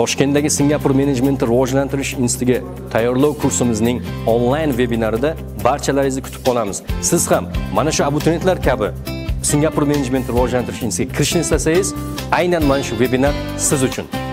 Toshkentdagi Singapur menejmenti rivojlantirish institutiga tayyorlov kursimizning onlayn vebinarida barchalaringizni kutib qolamiz. Siz ham mana shu abituriyentlar kabi Singapur menejmenti rivojlantirish institutiga kirishni istasangiz, aynan mana shu vebinar siz uchun.